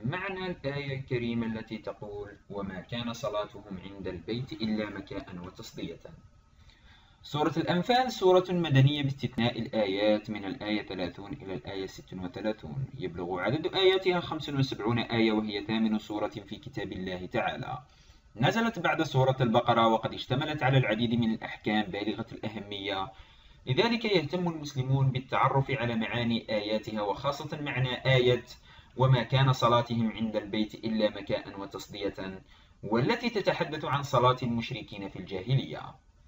معنى الآية الكريمة التي تقول وما كان صلاتهم عند البيت إلا مكاء وتصدية. سورة الأنفال سورة مدنية باستثناء الآيات من الآية 30 إلى الآية 36. يبلغ عدد آياتها 75 آية، وهي ثامن سورة في كتاب الله تعالى. نزلت بعد سورة البقرة، وقد اشتملت على العديد من الأحكام بالغة الأهمية، لذلك يهتم المسلمون بالتعرف على معاني آياتها، وخاصة معنى آية وما كان صلاتهم عند البيت إلا مكاء وتصدية، والتي تتحدث عن صلاة المشركين في الجاهلية.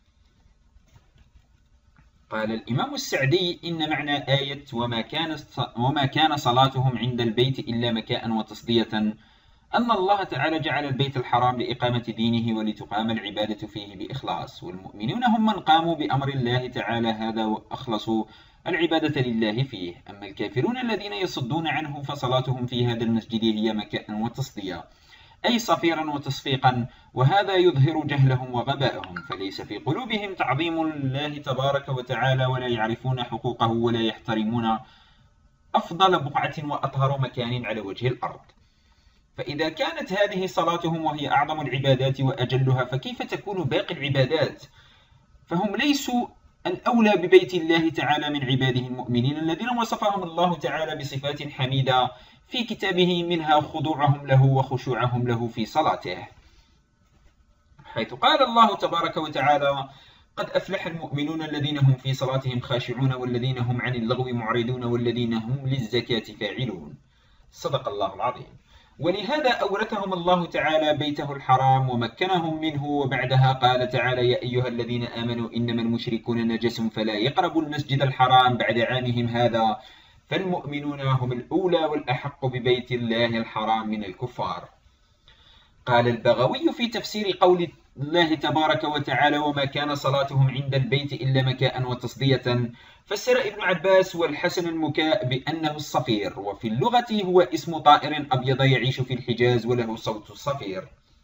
قال الإمام السعدي إن معنى آية وما كان صلاتهم عند البيت إلا مكاء وتصدية أن الله تعالى جعل البيت الحرام لإقامة دينه ولتقام العبادة فيه بإخلاص، والمؤمنون هم من قاموا بأمر الله تعالى هذا وأخلصوا العبادة لله فيه. أما الكافرون الذين يصدون عنه فصلاتهم في هذا المسجد هي مكاء وتصدية، أي صفيرا وتصفيقا، وهذا يظهر جهلهم وغبائهم، فليس في قلوبهم تعظيم الله تبارك وتعالى، ولا يعرفون حقوقه، ولا يحترمون أفضل بقعة وأطهر مكان على وجه الأرض. فإذا كانت هذه صلاتهم وهي أعظم العبادات وأجلها، فكيف تكون باقي العبادات؟ فهم ليسوا الأولى ببيت الله تعالى من عباده المؤمنين الذين وصفهم الله تعالى بصفات حميدة في كتابه، منها خضوعهم له وخشوعهم له في صلاته، حيث قال الله تبارك وتعالى: قد أفلح المؤمنون الذين هم في صلاتهم خاشعون والذين هم عن اللغو معرضون والذين هم للزكاة فاعلون. صدق الله العظيم. ولهذا أورثهم الله تعالى بيته الحرام ومكنهم منه، وبعدها قال تعالى: يا أيها الذين آمنوا إنما المشركون نجس فلا يقربوا المسجد الحرام بعد عامهم هذا، فالمؤمنون هم الأولى والأحق ببيت الله الحرام من الكفار. قال البغوي في تفسير قول الله تبارك وتعالى: وما كان صلاتهم عند البيت إلا مكاء وتصدية، فسر ابن عباس والحسن المكاء بأنه الصفير، وفي اللغة هو اسم طائر أبيض يعيش في الحجاز وله صوت الصفير،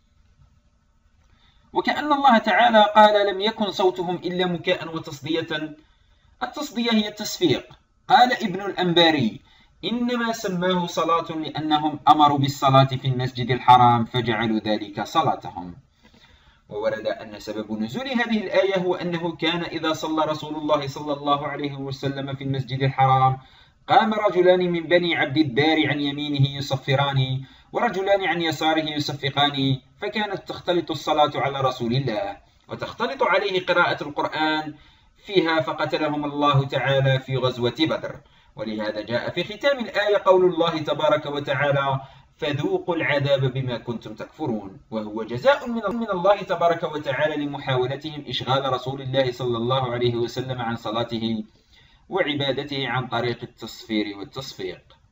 وكأن الله تعالى قال: لم يكن صوتهم إلا مكاء وتصدية. التصدية هي التصفيق. قال ابن الأنباري: إنما سماه صلاة لأنهم أمروا بالصلاة في المسجد الحرام فجعلوا ذلك صلاتهم. وورد أن سبب نزول هذه الآية هو أنه كان إذا صلى رسول الله صلى الله عليه وسلم في المسجد الحرام قام رجلان من بني عبد الدار عن يمينه يصفران، ورجلان عن يساره يصفقان، فكانت تختلط الصلاة على رسول الله وتختلط عليه قراءة القرآن فيها، فقتلهم الله تعالى في غزوة بدر. ولهذا جاء في ختام الآية قول الله تبارك وتعالى: فذوقوا العذاب بما كنتم تكفرون، وهو جزاء من الله تبارك وتعالى لمحاولتهم إشغال رسول الله صلى الله عليه وسلم عن صلاته وعبادته عن طريق التصفير والتصفيق.